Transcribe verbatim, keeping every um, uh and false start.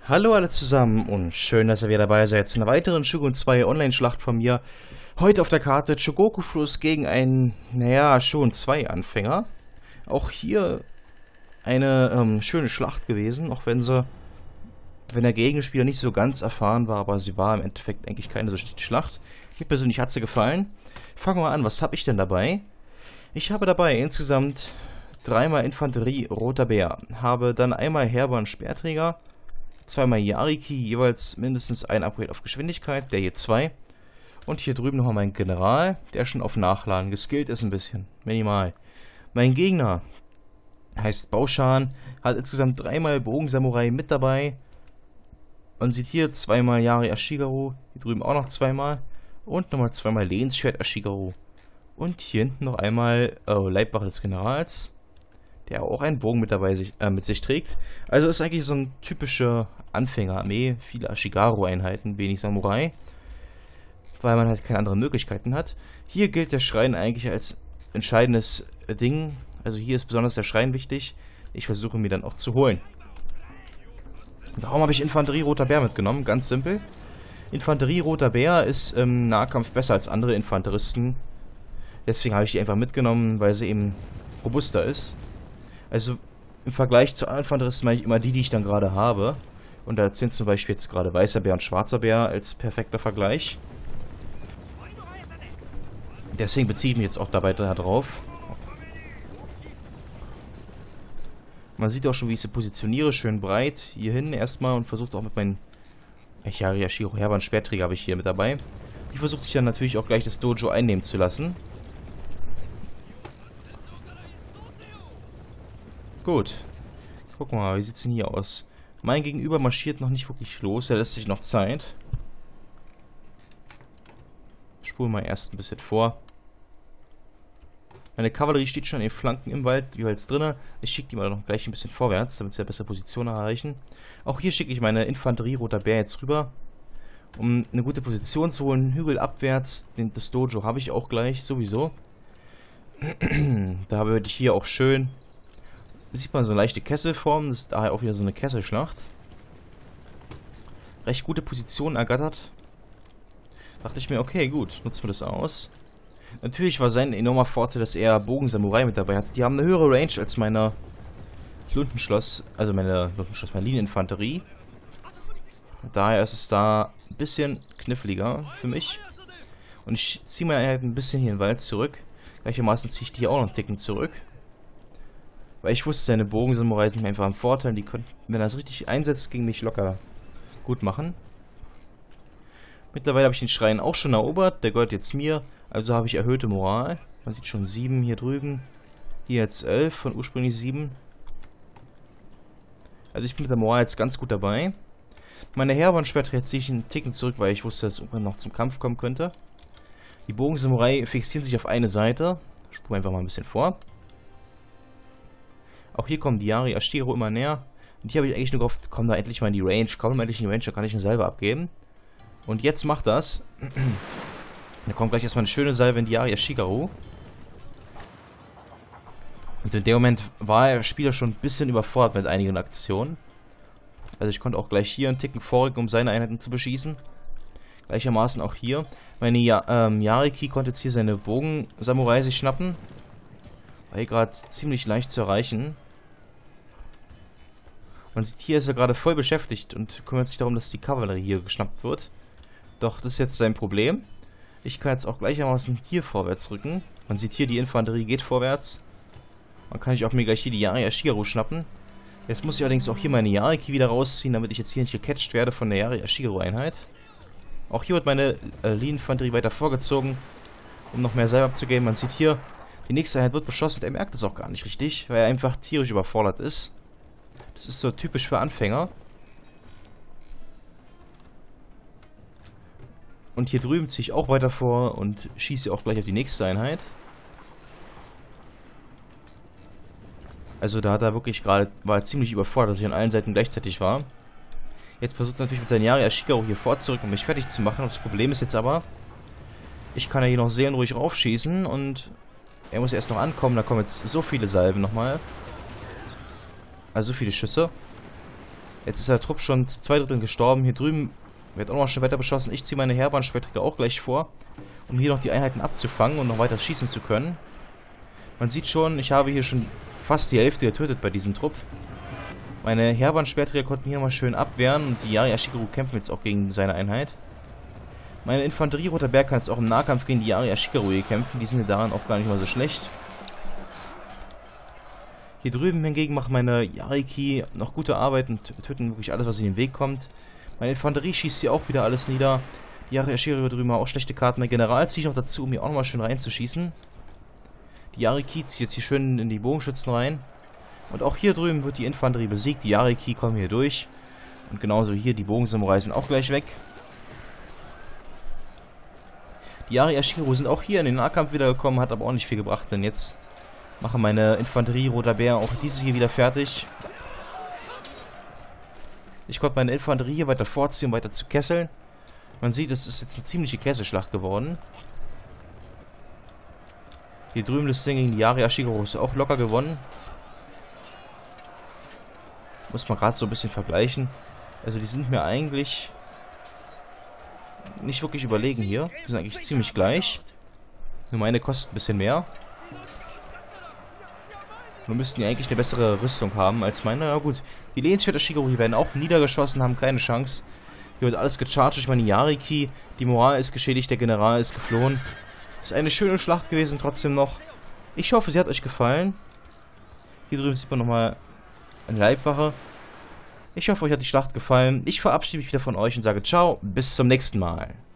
Hallo alle zusammen und schön, dass ihr wieder dabei seid zu einer weiteren Shogun zwei Online-Schlacht von mir. Heute auf der Karte Chogoku-Fluss gegen einen, naja, schon zwei Anfänger. Auch hier eine ähm, schöne Schlacht gewesen, auch wenn sie, wenn der Gegenspieler nicht so ganz erfahren war, aber sie war im Endeffekt eigentlich keine so schlechte Schlacht. Mir persönlich hat sie gefallen. Fangen wir mal an, was habe ich denn dabei? Ich habe dabei insgesamt dreimal Infanterie Roter Bär, habe dann einmal Heerbann Speerträger, zweimal Yariki, jeweils mindestens ein Upgrade auf Geschwindigkeit, der hier zwei. Und hier drüben nochmal mein General, der schon auf Nachladen geskillt ist ein bisschen, minimal. Mein Gegner heißt Baushan, hat insgesamt dreimal Bogensamurai mit dabei. Man sieht hier zweimal Yari Ashigaru, hier drüben auch noch zweimal. Und nochmal zweimal Lehnsschwert Ashigaru. Und hier hinten noch einmal oh, Leibwache des Generals, der auch einen Bogen mit dabei sich, äh, mit sich trägt. Also ist eigentlich so ein typischer Anfängerarmee, viele Ashigaru-Einheiten, wenig Samurai, weil man halt keine anderen Möglichkeiten hat. Hier gilt der Schrein eigentlich als entscheidendes Ding, also hier ist besonders der Schrein wichtig. Ich versuche ihn mir dann auch zu holen. Warum habe ich Infanterie Roter Bär mitgenommen? Ganz simpel. Infanterie Roter Bär ist im Nahkampf besser als andere Infanteristen. Deswegen habe ich die einfach mitgenommen, weil sie eben robuster ist. Also im Vergleich zu anderen Infanteristen meine ich immer die, die ich dann gerade habe. Und da sind zum Beispiel jetzt gerade Weißer Bär und Schwarzer Bär als perfekter Vergleich. Deswegen beziehe ich mich jetzt auch dabei drauf. Man sieht auch schon, wie ich sie positioniere, schön breit hier hin erstmal und versucht auch mit meinen Yari Ashigaru Heerbann Speerträger habe ich hier mit dabei. Die versuche ich dann natürlich auch gleich das Dojo einnehmen zu lassen. Gut. Gucken wir mal, wie sieht es denn hier aus? Mein Gegenüber marschiert noch nicht wirklich los, er lässt sich noch Zeit. Spulen mal erst ein bisschen vor. Meine Kavallerie steht schon in den Flanken im Wald, jeweils drinne. Ich schicke die mal noch gleich ein bisschen vorwärts, damit sie eine bessere Position erreichen. Auch hier schicke ich meine Infanterie Roter Bär jetzt rüber, um eine gute Position zu holen. Hügel abwärts, den, das Dojo habe ich auch gleich, sowieso. Da würde ich hier auch schön... Sieht man so eine leichte Kesselform, das ist daher auch wieder so eine Kesselschlacht. Recht gute Position ergattert. Dachte ich mir, okay, gut, nutzen wir das aus. Natürlich war sein enormer Vorteil, dass er Bogensamurai mit dabei hat. Die haben eine höhere Range als meine Lundenschloss, also meine Lundenschloss, meine Linieninfanterie. Daher ist es da ein bisschen kniffliger für mich. Und ich ziehe meine Einheit ein bisschen hier in den Wald zurück. Gleichermaßen ziehe ich die hier auch noch einen Ticken zurück. Weil ich wusste, seine Bogensamurai sind mir einfach ein Vorteil. Die können, wenn er es richtig einsetzt, gegen mich locker gut machen. Mittlerweile habe ich den Schrein auch schon erobert. Der gehört jetzt mir. Also habe ich erhöhte Moral. Man sieht schon sieben hier drüben. Hier jetzt elf von ursprünglich sieben. Also ich bin mit der Moral jetzt ganz gut dabei. Meine Heerbann Speerträger ziehe ich einen Ticken zurück, weil ich wusste, dass es irgendwann noch zum Kampf kommen könnte. Die Bogensamurai fixieren sich auf eine Seite. Spule einfach mal ein bisschen vor. Auch hier kommen die Yari Ashigaru immer näher. Und hier habe ich eigentlich nur gehofft, komm da endlich mal in die Range. Komm mal endlich in die Range, da kann ich eine Salve abgeben. Und jetzt macht das. Da kommt gleich erstmal eine schöne Salve in die Yari Ashigaru. Und in dem Moment war der Spieler schon ein bisschen überfordert mit einigen Aktionen. Also ich konnte auch gleich hier einen Ticken vorrücken, um seine Einheiten zu beschießen. Gleichermaßen auch hier. Meine ja ähm, Yariki konnte jetzt hier seine Bogen-Samurai sich schnappen. War hier gerade ziemlich leicht zu erreichen. Man sieht, hier ist er gerade voll beschäftigt und kümmert sich darum, dass die Kavallerie hier geschnappt wird. Doch das ist jetzt sein Problem. Ich kann jetzt auch gleichermaßen hier vorwärts rücken. Man sieht hier, die Infanterie geht vorwärts. Man kann ich auch mir gleich hier die Yari Ashigaru schnappen. Jetzt muss ich allerdings auch hier meine Yariki wieder rausziehen, damit ich jetzt hier nicht gecatcht werde von der Yari Ashigaru Einheit. Auch hier wird meine äh, Linieninfanterie weiter vorgezogen, um noch mehr Salve abzugeben. Man sieht hier, die nächste Einheit wird beschossen. Er merkt es auch gar nicht richtig, weil er einfach tierisch überfordert ist. Das ist so typisch für Anfänger. Und hier drüben ziehe ich auch weiter vor und schieße auch gleich auf die nächste Einheit. Also da hat er wirklich gerade, war er ziemlich überfordert, dass ich an allen Seiten gleichzeitig war. Jetzt versucht er natürlich mit seinen Yari Ashigaru hier vorzurücken, um mich fertig zu machen. Das Problem ist jetzt aber, ich kann ja hier noch seelenruhig raufschießen und er muss erst noch ankommen. Da kommen jetzt so viele Salven nochmal. Also so viele Schüsse. Jetzt ist der Trupp schon zu zwei Dritteln gestorben. Hier drüben wird auch noch schon weiter beschossen. Ich ziehe meine Heerbahnschwertträger auch gleich vor, um hier noch die Einheiten abzufangen und noch weiter schießen zu können. Man sieht schon, ich habe hier schon fast die Hälfte getötet bei diesem Trupp. Meine Heerbahnschwertträger konnten hier mal schön abwehren und die Yari Ashikaru kämpfen jetzt auch gegen seine Einheit. Meine Infanterie Roter Berg kann jetzt auch im Nahkampf gegen die Yari Ashikaru hier kämpfen. Die sind ja daran auch gar nicht mal so schlecht. Hier drüben hingegen machen meine Yariki noch gute Arbeit und töten wirklich alles, was in den Weg kommt. Meine Infanterie schießt hier auch wieder alles nieder. Die Yari Ashikaru drüben haben auch schlechte Karten. Mein General ziehe ich noch dazu, um hier auch nochmal schön reinzuschießen. Die Yariki zieht jetzt hier schön in die Bogenschützen rein. Und auch hier drüben wird die Infanterie besiegt. Die Yariki kommen hier durch. Und genauso hier, die Bogensamurai sind auch gleich weg. Die Yari Ashikaru sind auch hier in den Nahkampf wiedergekommen, hat aber auch nicht viel gebracht, denn jetzt machen meine Infanterie Roter Bär auch diese hier wieder fertig. Ich konnte meine Infanterie hier weiter vorziehen, um weiter zu kesseln. Man sieht, es ist jetzt eine ziemliche Kesselschlacht geworden. Hier drüben das Ding gegen die Yari Ashikaru ist auch locker gewonnen. Muss man gerade so ein bisschen vergleichen. Also die sind mir eigentlich nicht wirklich überlegen hier. Die sind eigentlich ziemlich gleich. Nur meine kostet ein bisschen mehr. Nur müssten die eigentlich eine bessere Rüstung haben als meine. Na gut, die Lehnsschwerter Ashikaru werden auch niedergeschossen, haben keine Chance. Hier wird alles gecharged durch meine Yariki. Die Moral ist geschädigt, der General ist geflohen. Ist eine schöne Schlacht gewesen trotzdem noch. Ich hoffe, sie hat euch gefallen. Hier drüben sieht man nochmal eine Leibwache. Ich hoffe, euch hat die Schlacht gefallen. Ich verabschiede mich wieder von euch und sage ciao, bis zum nächsten Mal.